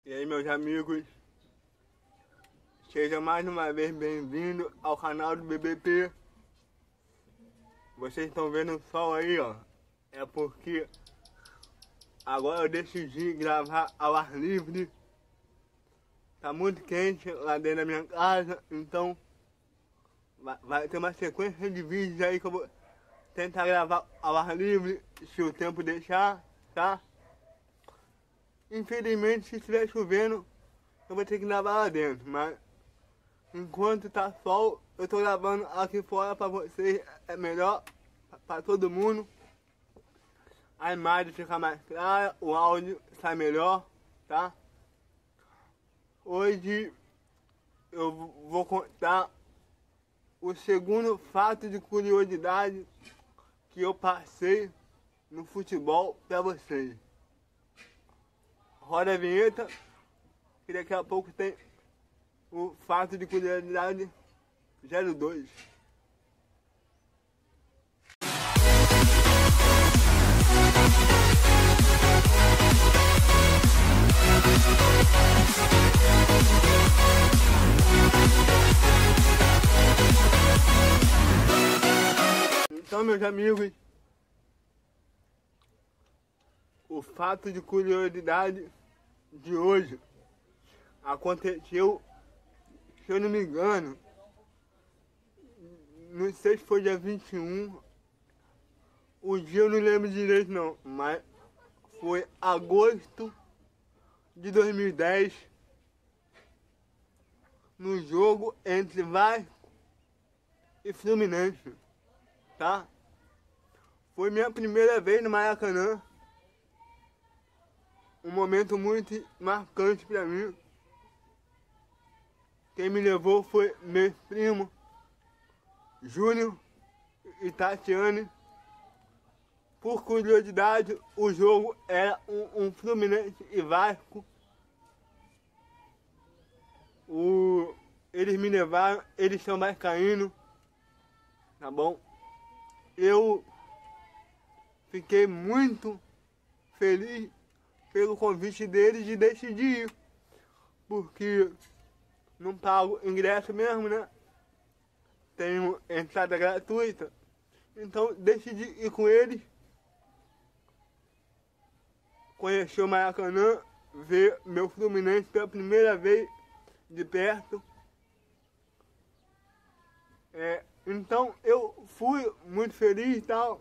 E aí, meus amigos, seja mais uma vez bem-vindo ao canal do BBP. Vocês estão vendo o sol aí, ó. É porque agora eu decidi gravar ao ar livre. Tá muito quente lá dentro da minha casa, então vai ter uma sequência de vídeos aí que eu vou tentar gravar ao ar livre, se o tempo deixar, tá? Infelizmente, se estiver chovendo, eu vou ter que gravar lá dentro, mas enquanto tá sol, eu tô gravando aqui fora pra vocês, é melhor pra todo mundo. A imagem fica mais clara, o áudio sai melhor, tá? Hoje eu vou contar o segundo fato de curiosidade que eu passei no futebol pra vocês. Roda a vinheta, que daqui a pouco tem o fato de curiosidade 02. Então, meus amigos, o fato de curiosidade de hoje aconteceu, se eu não me engano, não sei se foi dia 21, o dia eu não lembro direito não, mas foi agosto de 2010, no jogo entre Vasco e Fluminense, tá? Foi minha primeira vez no Maracanã. Um momento muito marcante pra mim. Quem me levou foi meu primo, Júnior e Tatiane. Por curiosidade, o jogo era um Fluminense e Vasco. Eles me levaram, eles são vascaínos, tá bom? Eu fiquei muito feliz pelo convite deles de decidir ir, porque não pago ingresso mesmo, né? Tenho entrada gratuita, então decidi ir com eles, conhecer o Maracanã, ver meu Fluminense pela primeira vez de perto. Então eu fui muito feliz e tal.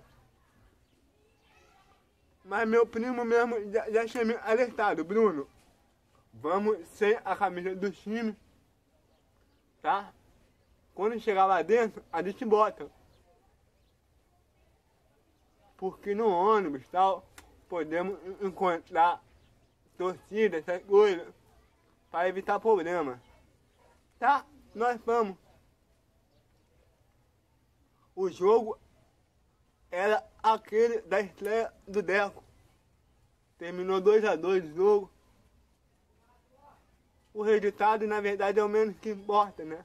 Mas meu primo mesmo já tinha me alertado: Bruno, vamos sem a camisa do time, tá? Quando chegar lá dentro, a gente bota. Porque no ônibus tal, podemos encontrar torcida, essas coisas, para evitar problema. Tá? Nós vamos. O jogo era aquele da estreia do Deco. Terminou 2-2 o jogo. O resultado, na verdade, é o menos que importa, né?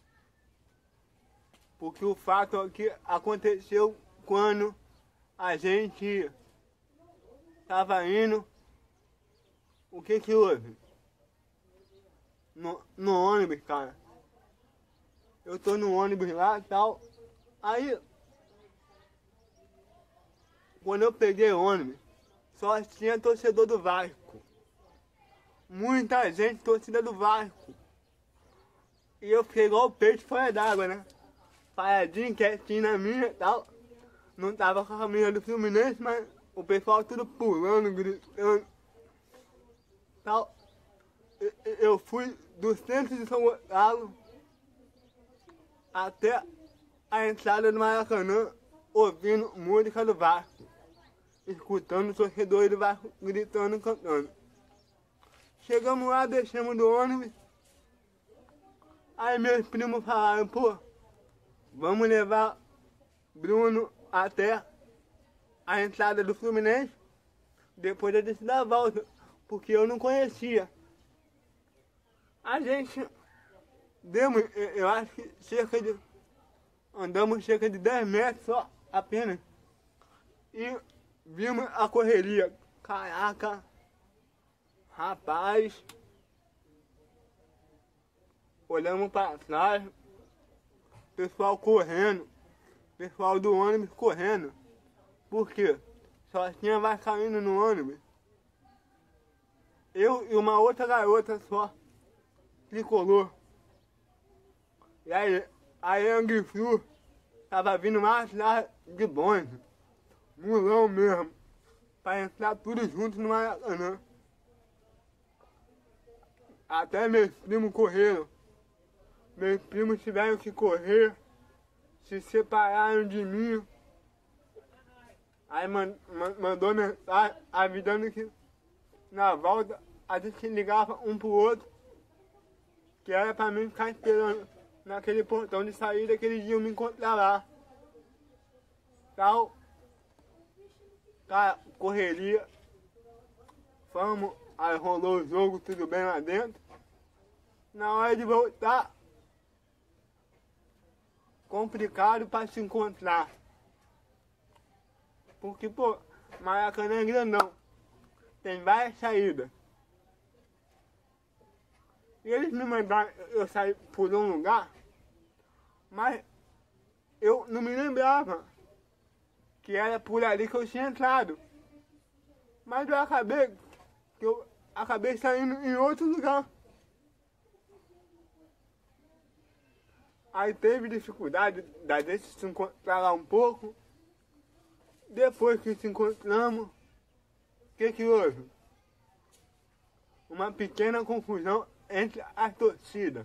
Porque o fato aqui aconteceu quando a gente estava indo. O que houve? No ônibus, cara. Eu tô no ônibus lá e tal. Aí, quando eu peguei o ônibus, só tinha torcedor do Vasco. Muita gente torcida do Vasco. E eu fiquei igual o peixe fora d'água, né? Paradinho, quietinho na minha e tal. Não tava com a camisa do Fluminense, mas o pessoal tudo pulando, gritando. Tal. Eu fui do centro de São Gonçalo até a entrada do Maracanã, ouvindo música do Vasco, escutando os torcedores do Vasco gritando e cantando. Chegamos lá, deixamos do ônibus. Aí meus primos falaram: pô, vamos levar Bruno até a entrada do Fluminense, depois a gente dá a volta, porque eu não conhecia. A gente demos, eu acho que andamos cerca de 10 metros só, apenas. E vimos a correria. Caraca, rapaz, olhamos para trás, pessoal correndo, pessoal do ônibus correndo. Por quê? Só tinha vascaíno no ônibus. Eu e uma outra garota só, tricolor. E aí, a Yang Flu tava vindo mais lá de bonde, mulão mesmo, pra entrar tudo junto no Maracanã. Até meus primos correram. Meus primos tiveram que correr, se separaram de mim. Aí mandou mensagem avisando que na volta a gente ligava um pro outro, que era pra mim ficar esperando naquele portão de saída que eles iam me encontrar lá. Tal, cara, correria. Fomos, aí rolou o jogo, tudo bem lá dentro. Na hora de voltar, complicado pra se encontrar. Porque, pô, Maracanã é grandão. Tem várias saídas. E eles me mandaram eu sair por um lugar, mas eu não me lembrava que era por ali que eu tinha entrado. Mas eu acabei saindo em outro lugar. Aí teve dificuldade da gente se encontrar lá um pouco. Depois que se encontramos, o que houve? Uma pequena confusão entre as torcidas.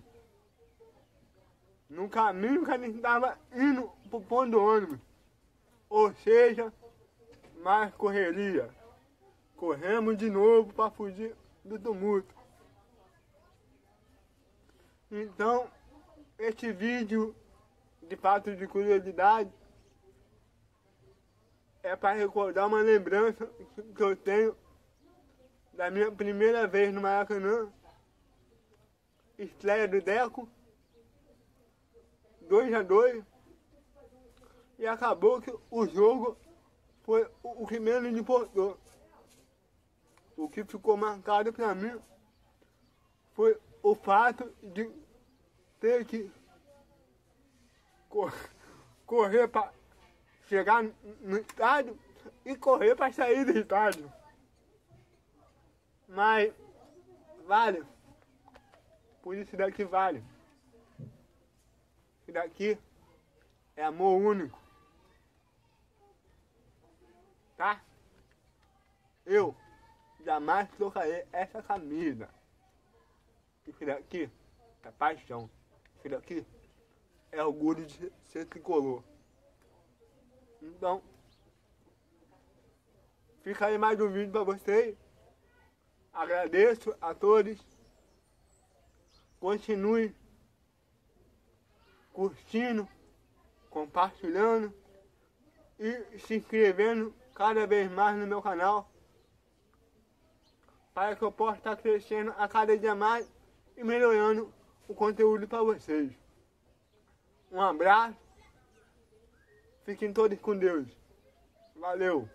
No caminho que a gente estava indo pro ponto do ônibus. Ou seja, mais correria. Corremos de novo para fugir do tumulto. Então, este vídeo de fato de curiosidade é para recordar uma lembrança que eu tenho da minha primeira vez no Maracanã. Estreia do Deco, 2-2, e acabou que o jogo foi o que menos importou. O que ficou marcado para mim foi o fato de ter que correr para chegar no estádio e correr para sair do estádio. Mas vale. Por isso daqui vale. Isso daqui é amor único. Tá? Eu jamais trocarei essa camisa. Isso daqui é paixão. Isso daqui é orgulho de ser tricolor. Então, fica aí mais um vídeo pra vocês. Agradeço a todos. Continue curtindo, compartilhando e se inscrevendo cada vez mais no meu canal, para que eu possa estar crescendo a cada dia mais e melhorando o conteúdo para vocês. Um abraço, fiquem todos com Deus. Valeu!